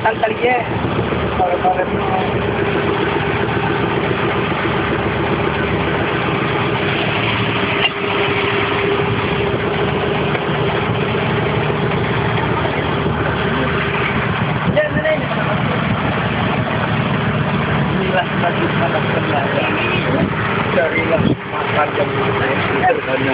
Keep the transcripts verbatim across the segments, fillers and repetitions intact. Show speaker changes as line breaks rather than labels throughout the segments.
Santal ye. Para para mo. Tadi malam kemarin dari makan yang sederhana.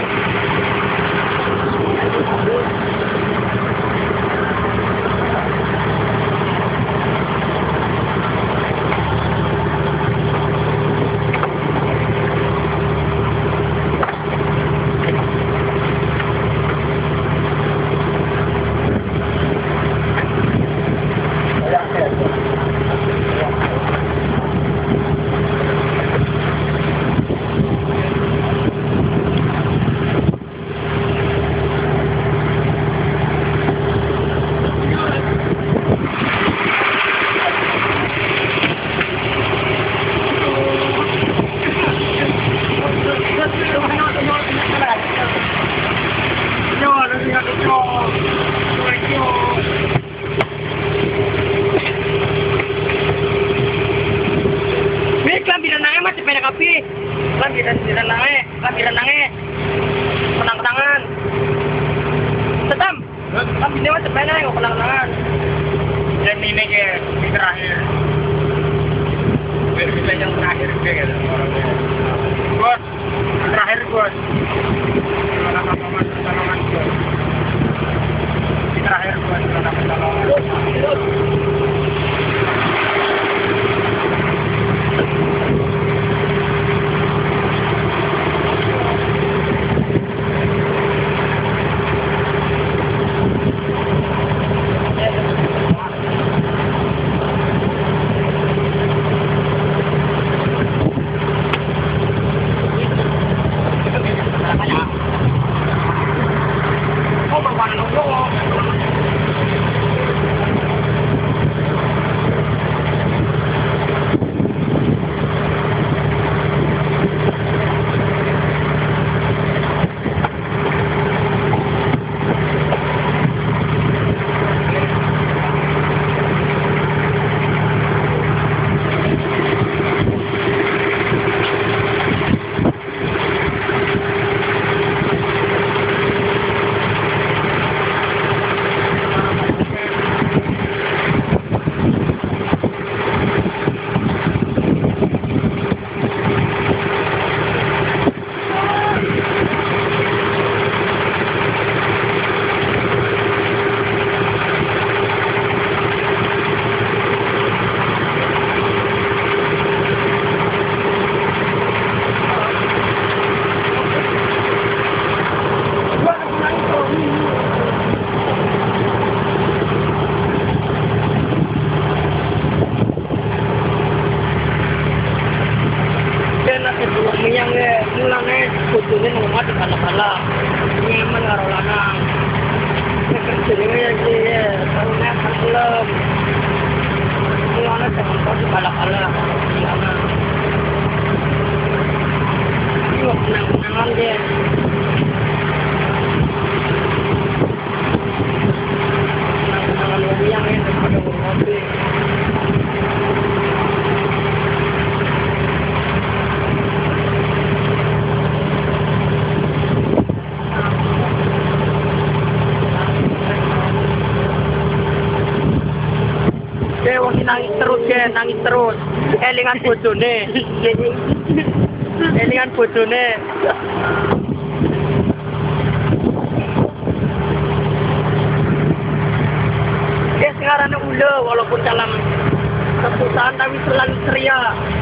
Lampiran lampiran nange, lampiran nange, kenang kenangan. Tetam, lampiran macam mana yang kenang kenangan? Dan ini ke terakhir, kita yang terakhir ke gitu orangnya. Bos, terakhir bos. Kalau paman pertolongan bos. Terakhir bos, kalau pertolongan. yang mulanya kutunya nomor di kala-kala nyaman karo lanang jenenge ya iki ya karena film mulanya temen di kala-kala lanang iki kenang-kenangan dia kenang-kenangan yang ini pada ngopi. Nangis terus ya, nangis terus. Elingan bojone. Elingan bojone. Dia sekarang ulo walaupun dalam kesusahan tapi selalu ceria.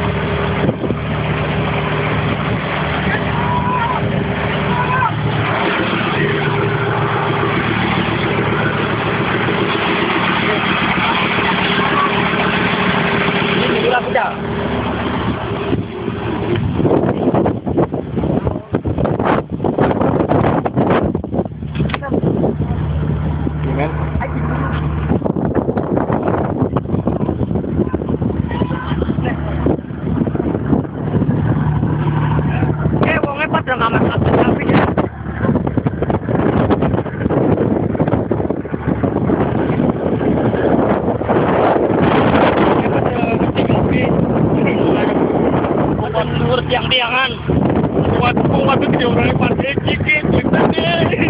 Tidak. Gimana? Jumlahnya partai dikit, gimana?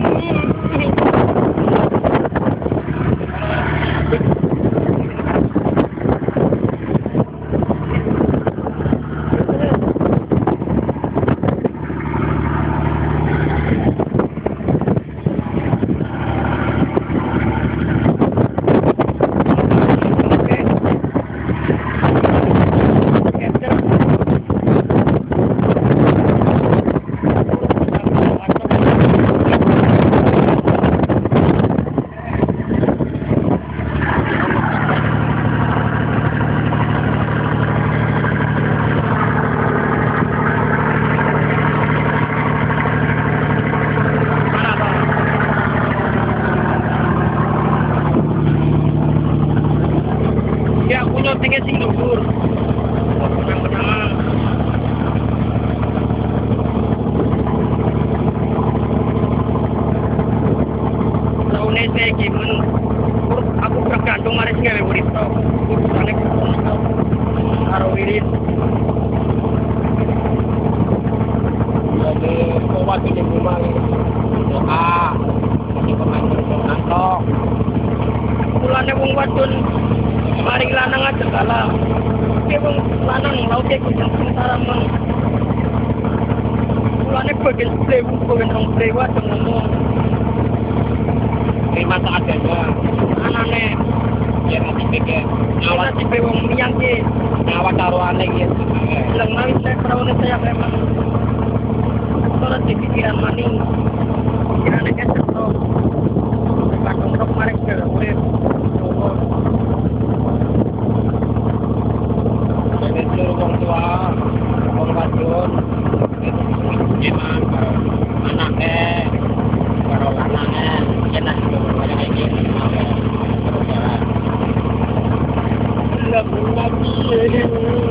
Ya, aku nyotingnya sing dhuwur. Benang-benangan. Saune saya gimen. Aku bergantung mari sing gawe urip to. Urusane karo wirid.
Jadi kuat di rumah doa di pemain berkantor
Mulane wong wadon mari lanang aja kalah. Ki wong lanang laut e kudu sementara men. Mulane bagian plewu bagian rong plewu aja ngomong.
terima seadanya
Anane
biar nanti pikir
awak
awat
di wong miyang ki.
awat taruhannya gitu
Lang nawis saya perawan saya memang. Kalau di pikiran maning. Pikiran aja terus. Kadang rok marek ke urip.
jadi seluruh orang tua orang wadon memang anaknya kalau anaknya enak juga banyak kayak gini terus ya
Enggak punya